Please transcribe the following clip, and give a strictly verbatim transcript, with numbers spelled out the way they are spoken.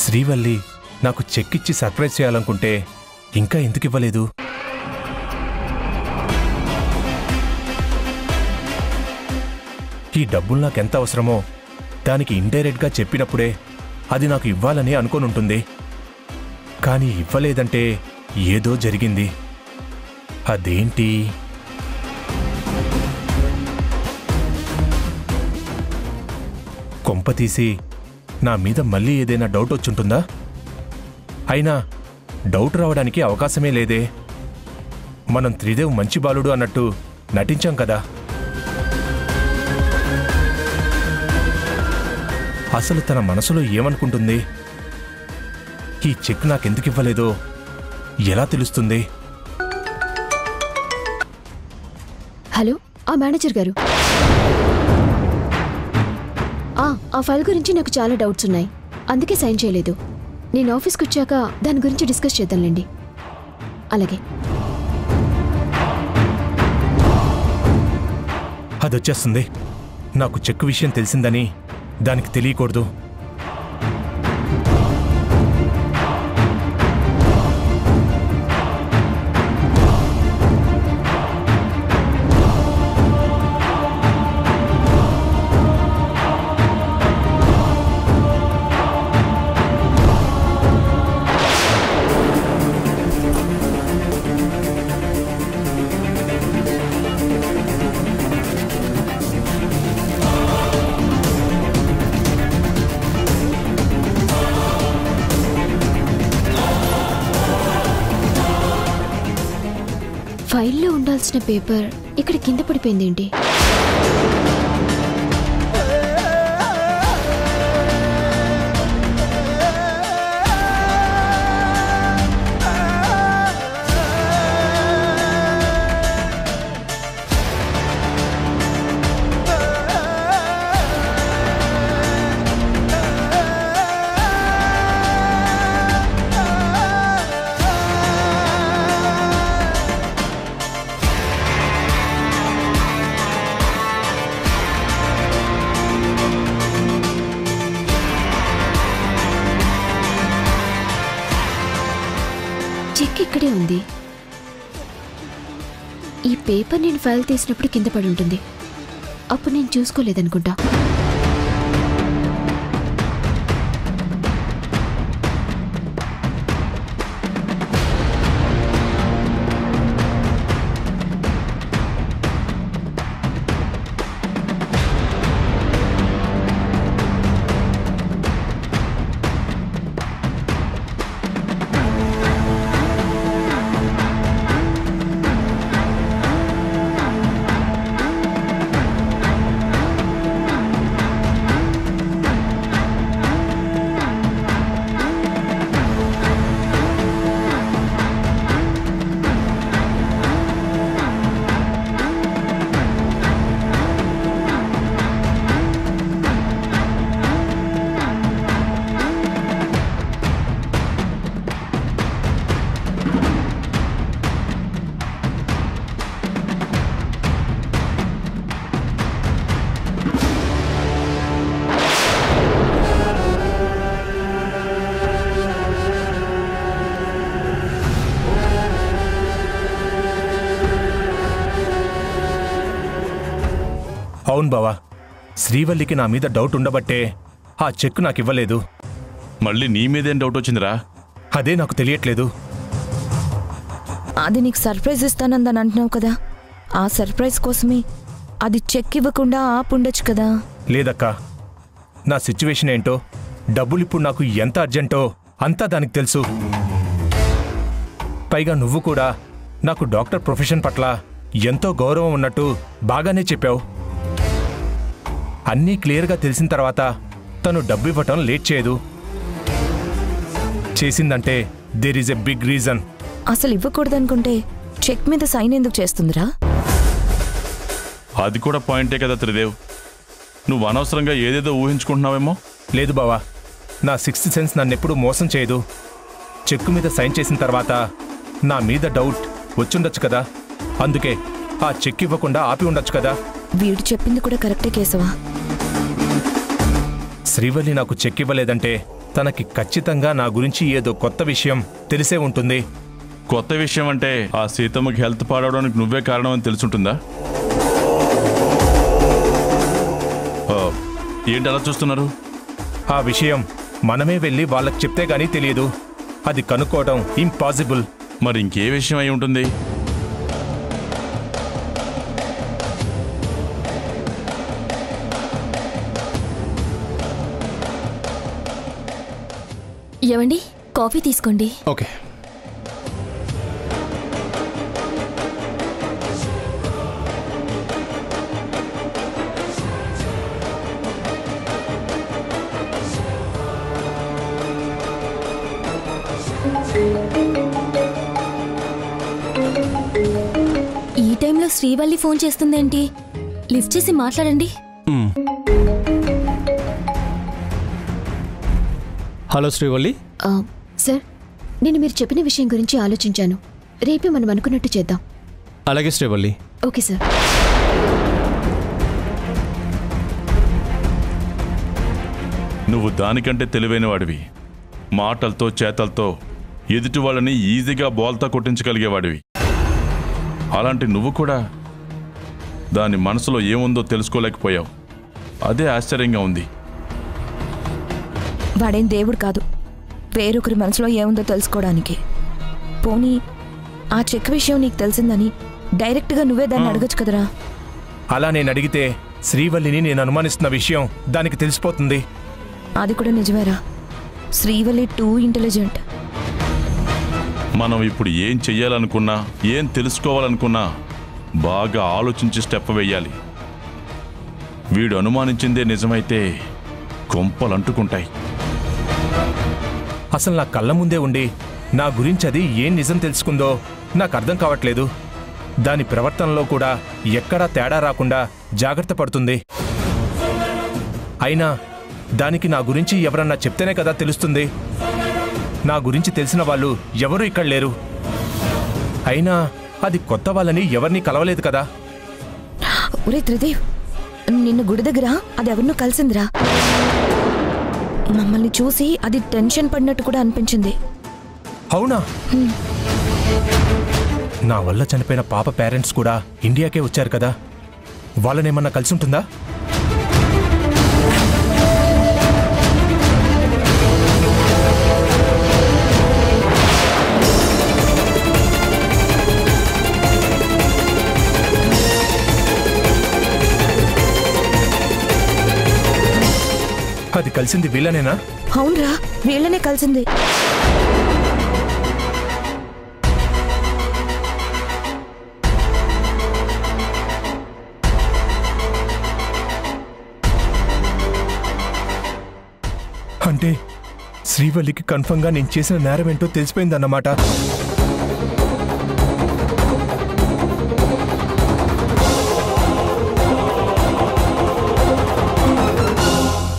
శ్రీవల్లి నాకు చెక్ ఇచ్చి సర్ప్రైజ్ చేయాలనుకుంటే ఇంకా ఎందుకు ఇవ్వలేదు? ఈ డబ్బులు నాకెంత అవసరమో దానికి ఇండైరెక్ట్గా చెప్పినప్పుడే అది నాకు ఇవ్వాలని అనుకోనుంటుంది. కానీ ఇవ్వలేదంటే ఏదో జరిగింది. అదేంటి? కొంపతీసి నా మీద మళ్ళీ ఏదైనా డౌట్ వచ్చుంటుందా? అయినా డౌట్ రావడానికి అవకాశమే లేదే. మనం త్రిదేవ్ మంచి బాలుడు అన్నట్టు నటించాం కదా. అసలు తన మనసులో ఏమనుకుంటుంది? ఈ చెక్ నాకెందుకు ఇవ్వలేదో ఎలా తెలుస్తుంది? హలో, ఆ మేనేజర్ గారు, ఆ ఫైల్ గురించి నాకు చాలా డౌట్స్ ఉన్నాయి, అందుకే సైన్ చేయలేదు. నేను ఆఫీస్కి వచ్చాక దాని గురించి డిస్కస్ చేద్దాంలేండి. అలాగే. అదొచ్చేస్తుంది. నాకు చెక్ విషయం తెలిసిందని దానికి తెలియకూడదు. ఫైల్లో ఉండాల్సిన పేపర్ ఇక్కడ కింద పడిపోయిందేంటి? చెక్ ఇక్కడే ఉంది. ఈ పేపర్ నేను ఫైల్ తీసినప్పుడు కింద పడి ఉంటుంది. అప్పుడు నేను చూసుకోలేదనుకుంటా. అవును బావా, శ్రీవల్లికి నా మీద డౌట్ ఉండబట్టే ఆ చెక్ నాకు ఇవ్వలేదు. మళ్ళీ నీ మీదేం డౌట్ వచ్చిందిరా? అదే నాకు తెలియట్లేదు. అది నీకు సర్ప్రైజ్ ఇస్తానందని అంటున్నావు కదా, ఆ సర్ప్రైజ్ కోసమే అది చెక్ ఇవ్వకుండా ఆపుండొచ్చు కదా. లేదక్కా, నా సిచ్యువేషన్ ఏంటో, డబ్బులు ఇప్పుడు నాకు ఎంత అర్జెంటో అంతా దానికి తెలుసు. పైగా నువ్వు కూడా నాకు డాక్టర్ ప్రొఫెషన్ పట్ల ఎంతో గౌరవం ఉన్నట్టు బాగానే చెప్పావు. అన్నీ క్లియర్గా తెలిసిన తర్వాత తను డబ్బు ఇవ్వటం లేట్ చేయదు. చేసిందంటే there is a big reason. అసలు ఇవ్వకూడదనుకుంటే చెక్ మీద సైన్ ఎందుకు చేస్తుందిరా? అది కూడా పాయింటే కదా త్రిదేవ్. నువ్వు అనవసరంగా ఏదేదో ఊహించుకుంటున్నావేమో. లేదు బావా, నా సిక్స్త్ సెన్స్ నన్నెప్పుడు మోసం చేయదు. చెక్కు మీద సైన్ చేసిన తర్వాత నా మీద డౌట్ వచ్చుండొచ్చు కదా, అందుకే ఆ చెక్ ఇవ్వకుండా ఆపి ఉండొచ్చు కదా. వీడు చెప్పింది కూడా కరెక్టే కేశవా. శ్రీవల్లి నాకు చెక్ ఇవ్వలేదంటే తనకి ఖచ్చితంగా నా గురించి ఏదో కొత్త విషయం తెలిసే ఉంటుంది. కొత్త విషయం అంటే ఆ సీతమ్మకి హెల్త్ పాడవడానికి నువ్వే కారణం అని తెలుసుంటుందా? ఆ, ఏంటి అలా చూస్తున్నారు? ఆ విషయం మనమే వెళ్ళి వాళ్ళకి చెప్తే గానీ తెలియదు. అది కనుక్కోవడం ఇంపాసిబుల్. మరి ఇంకే విషయం అయి ఉంటుంది? ఏవండి, కాఫీ తీసుకోండి. ఓకే. ఈ టైంలో శ్రీవల్లి ఫోన్ చేస్తుందేంటి? లిఫ్ట్ చేసి మాట్లాడండి. హలో శ్రీవల్లి. ఆ, సార్, నేను మీరు చెప్పిన విషయం గురించి ఆలోచించాను. రేపే మనం అనుకున్నట్టు చేద్దాం. అలాగే శ్రీవల్లి. Okay sir. నువ్వు దానికంటే తెలివైన వాడివి. మాటలతో చేతలతో ఎదుటి వాళ్ళని ఈజీగా బాల్తో కొట్టించగలిగేవాడివి. అలాంటి నువ్వు కూడా దాని మనసులో ఏముందో తెలుసుకోలేకపోయావు. అదే ఆశ్చర్యంగా ఉంది. వాడేం దేవుడు కాదు, వేరొకరి మనసులో ఏముందో తెలుసుకోవడానికి. పోనీ ఆ చెక్ విషయం నీకు తెలిసిందని డైరెక్ట్గా నువ్వే దాన్ని అడగచ్చు కదరా. అలా నేను అడిగితే శ్రీవల్లిని నేను అనుమానిస్తున్న విషయం దానికి తెలిసిపోతుంది. అది కూడా నిజమేరా. Srivalli too intelligent. మనం ఇప్పుడు ఏం చెయ్యాలనుకున్నా, ఏం తెలుసుకోవాలనుకున్నా బాగా ఆలోచించి స్టెప్ వేయాలి. వీడు అనుమానించిందే నిజమైతే కొంపలు అంటుకుంటాయి. అసలు నా కళ్ళ ముందే ఉండి నా గురించి అది ఏం నిజం తెలుసుకుందో నాకు అర్థం కావట్లేదు. దాని ప్రవర్తనలో కూడా ఎక్కడా తేడా రాకుండా జాగ్రత్త పడుతుంది. అయినా దానికి నా గురించి ఎవరన్నా చెప్తేనే కదా తెలుస్తుంది. నా గురించి తెలిసిన వాళ్ళు ఎవరూ ఇక్కడ లేరు. అయినా అది కొత్త వాళ్ళని ఎవరిని కలవలేదు కదా. ఒరే త్రిదేవ్, నిన్ను గుడి దగ్గర అది ఎవరినో కలిసిందిరా. మమ్మల్ని చూసి అది టెన్షన్ పడినట్టు కూడా అనిపించింది. అవునా? నా వల్ల చనిపోయిన పాప పేరెంట్స్ కూడా ఇండియాకే వచ్చారు కదా. వాళ్ళనేమన్నా కలిసి ఉంటుందా? అది కలిసింది వీళ్ళనేనా? అవునరా, వీళ్ళనే కలిసింది. అంటే శ్రీవల్లికి కన్ఫర్మ్గా నేను చేసిన నేరం ఏంటో తెలిసిపోయిందన్నమాట.